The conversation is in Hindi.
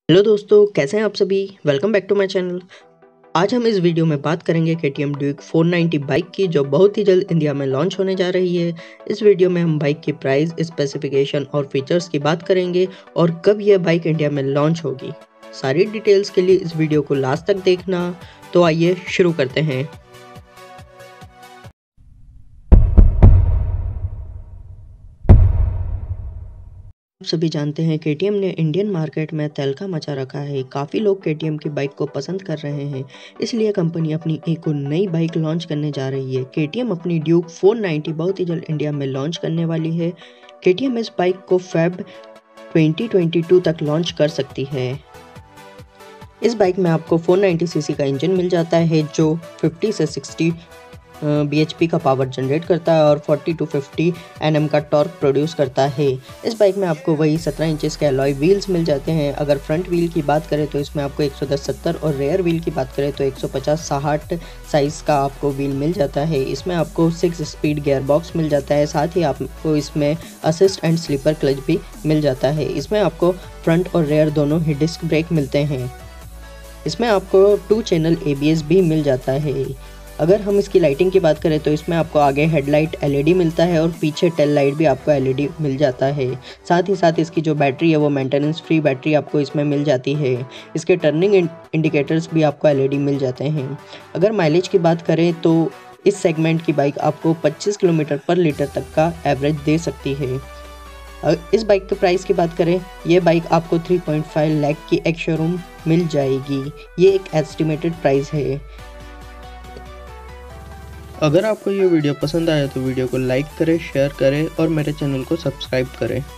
हेलो दोस्तों, कैसे हैं आप सभी। Welcome back to my channel. आज हम इस वीडियो में बात करेंगे KTM ड्यूक 490 बाइक की, जो बहुत ही जल्द इंडिया में लॉन्च होने जा रही है। इस वीडियो में हम बाइक की प्राइस, स्पेसिफिकेशन और फीचर्स की बात करेंगे और कब यह बाइक इंडिया में लॉन्च होगी। सारी डिटेल्स के लिए इस वीडियो को लास्ट तक देखना। तो आइए शुरू करते हैं। आप सभी जानते हैं KTM ने इंडियन मार्केट में तहलका मचा रखा है। काफ़ी लोग KTM की बाइक को पसंद कर रहे हैं, इसलिए कंपनी अपनी एक नई बाइक लॉन्च करने जा रही है। KTM अपनी ड्यूक 490 बहुत ही जल्द इंडिया में लॉन्च करने वाली है। KTM इस बाइक को फेब 2022 तक लॉन्च कर सकती है। इस बाइक में आपको 490 सीसी का इंजन मिल जाता है, जो 50 से 60 bhp का पावर जनरेट करता है और 40 to 50 Nm का टॉर्क प्रोड्यूस करता है। इस बाइक में आपको वही 17 इंचेस के अलॉय व्हील्स मिल जाते हैं। अगर फ्रंट व्हील की बात करें तो इसमें आपको 110/70 और रेयर व्हील की बात करें तो 150/60 साइज़ का आपको व्हील मिल जाता है। इसमें आपको 6 स्पीड गियर बॉक्स मिल जाता है, साथ ही आपको इसमें असिस्ट एंड स्लीपर क्लच भी मिल जाता है। इसमें आपको फ्रंट और रेयर दोनों ही डिस्क ब्रेक मिलते हैं। इसमें आपको 2 चैनल ABS भी मिल जाता है। अगर हम इसकी लाइटिंग की बात करें तो इसमें आपको आगे हेडलाइट LED मिलता है और पीछे टेल लाइट भी आपको LED मिल जाता है। साथ ही साथ इसकी जो बैटरी है वो मेंटेनेंस फ्री बैटरी आपको इसमें मिल जाती है। इसके टर्निंग इंडिकेटर्स भी आपको LED मिल जाते हैं। अगर माइलेज की बात करें तो इस सेगमेंट की बाइक आपको 25 किलोमीटर पर लीटर तक का एवरेज दे सकती है। इस बाइक के प्राइस की बात करें, ये बाइक आपको 3.5 लाख की एक शोरूम मिल जाएगी। ये एक एस्टिमेटेड प्राइस है। अगर आपको ये वीडियो पसंद आया तो वीडियो को लाइक करें, शेयर करें और मेरे चैनल को सब्सक्राइब करें।